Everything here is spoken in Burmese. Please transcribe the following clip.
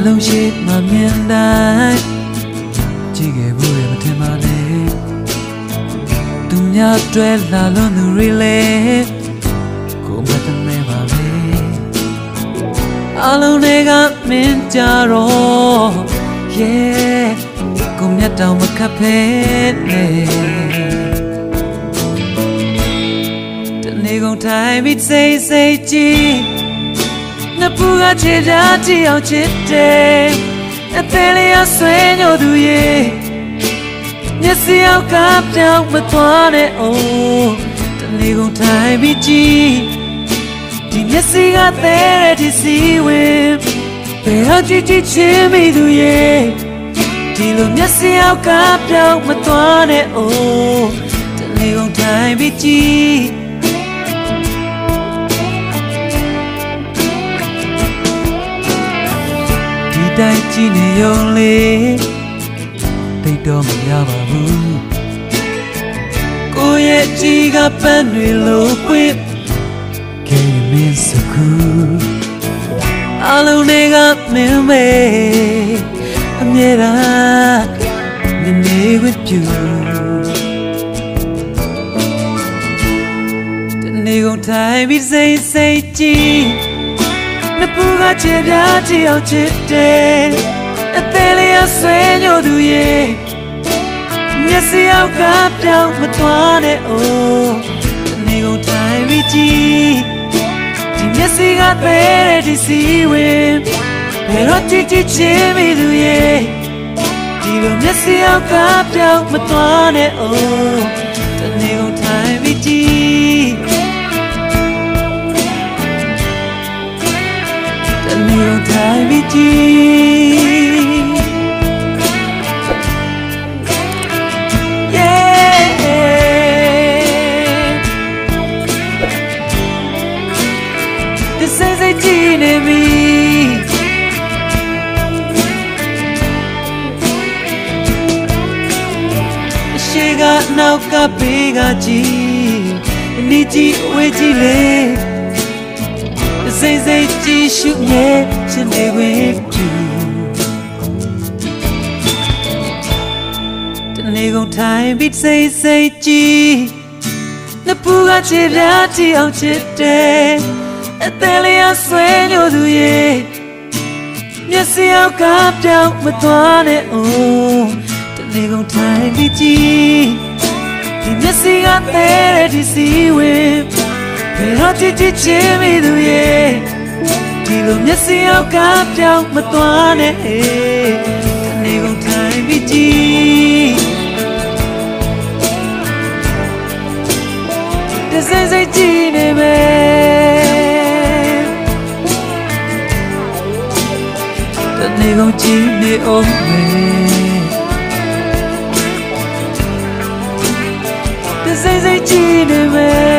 လုံးရှိမှမြင်တိုင်းကြည့်ခဲ့ဖို့ရမထင်ပါနဲ့သူများတွဲလာလို့သူတွေလေကိုမတမဲပါလေအလုံးတွေကမင်းကြတော့ yeah ကိုမြတ်တောင်မခတ်ဖဲနဲ့တနေ့ကုန်ထိုင်ပြီးစိတ်စိတ်ကြည့်နှစ်ပူကချစ်တာကြည့်အောင်ချစ်တယ်အသေးလေးအဆွေးညို့သူရဲ့မျက်စိအောက်ကပြောင်းမသွားနဲ့အိုးတနေ့ကုန်ထိုင်ပြီးကြည့်ဒီမျက်စိကသေးတဲ့ဒီစီဝင်ဘယ်တော့ကြည့်ကြည့်ချင်းမိသူရဲ့ဒီလိုမျက်စိအောက်ကပြောင်းမသွားနဲ့အိုးတနေ့ကုန်ထိုင်ပြီးကြည့်တိုင်းကြည့်နေရုံလေးတိတ်တော့မရပါဘူးကိုရဲ့ကြည်ကပန်းတွေလို့ပွင့်ခဲ့မင်းစကူအလုံးတွေကမင်းမေအမြဲတမ်းနေဝတ်ပြူတနေ့ကုန်ထိုင်ပြီးစိတ်စိတ်ကြည့်နှစ်ပူကချစ်ပြားကြည့်အောင်ချစ်တယ်အသေးလေးအဆွေးညို့သူရဲ့မျက်စိအောက်ကပြောင်းမသွားနဲ့အိုးတနေ့ကုန်ထိုင်ပြီးကြည့်ဒီမျက်စိကသေးတဲ့ဒီစီဝင်ဘယ်တော့ကြည့်ကြည့်ချင်းမိသူရဲ့ဒီလိုမျက်စိအောက်ကပြောင်းမသွားနဲ့အိုးတနေ့ကုန်ထိုင်ပြီးကြည့်new time with you yeah this is a genie me she got now got big a g ni ji we ji le say say ji shoot yeah chin they with you the nay gon time beat say say ji na pu ga chit pya ti aung chit de a thai lai a sway nyo tu ye myat si auk ka pyaung ma twa ne oh the nay gon time beat ji di myat si ga the de di si win bယ်တော့ကြည့်ကြည့်ချင်းမိသူရဲ့ဒီလိုမျက်စိအောက်ကပြောင်းမသွားနဲ့တနေ့ကုန်ထိုင်ပြီးကြည့်တစ်စိမ့်စိမ့်ကြည့်နေမယ်တနေ့ကုန်ကြည့်နေအောင်မယ်တစ်စိမ့်စိမ့်ကြည့်နေမယ်